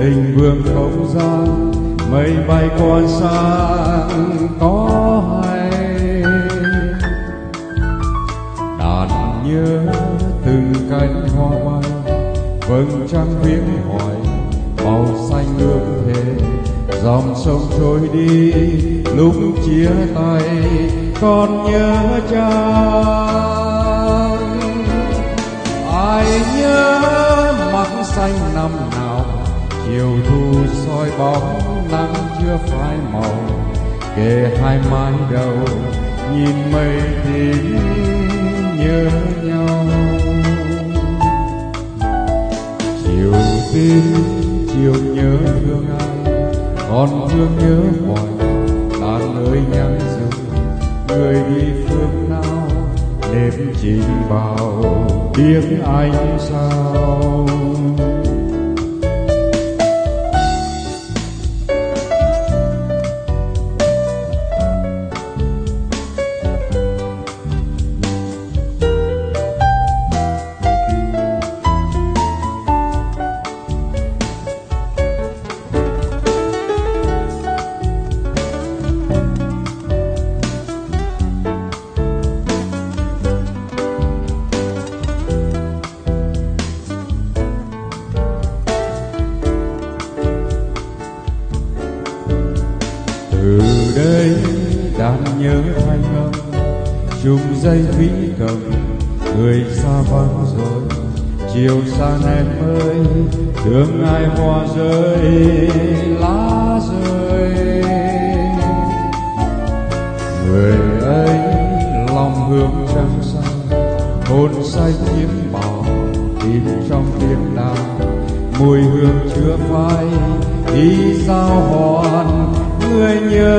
tình vương không gian, mây bay qua sang có hay. Đàn nhớ từng cánh hoa bay, vầng trăng viễn hoài màu xanh ước thề. Dòng sông trôi đi lúc chia tay, con nhớ chăng? Ai nhớ mắt xanh năm nào, chiều thu soi bóng nắng chưa phai màu. Kề hai mái đầu nhìn mây tím nhớ nhau. Chiều tin chiều nhớ thương ai, còn thương nhớ hoài. Đàn ơi nhắn dừng, người đi phương nào, đêm trình bảo biết anh sao. Từ đây đàn nhớ thanh âm, chung dây thủy cầm, người xa vắng rồi. Chiều sang em ơi, thương ai hoa rơi lá rơi. Người ấy lòng hương trăng sao, hồn say tiếng bào, tim trong tiếng đàn. Mùi hương chưa phai đi giao hòn, người nhớ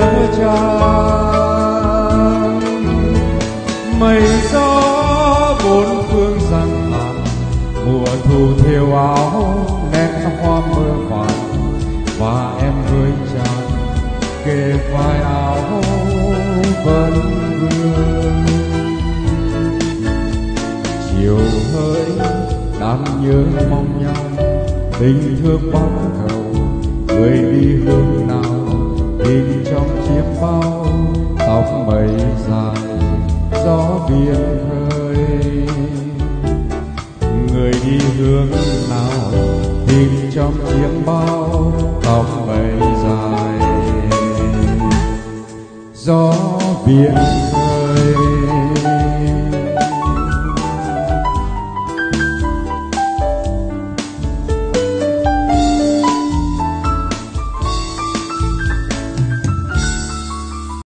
chăng? Mây gió bốn phương giăng hàn, mùa thu thêu áo nét hoa mưa vàng. Và em với chàng kề vai áo vẫn vương. Chiều hỡi đàn nhớ mong nhau, tình thương bóng cầu. Người đi hướng nào tìm trong chiếc bao, tóc mây dài gió biển khơi. Người đi hướng nào tìm trong chiếc bao, tóc mây dài gió biển khơi.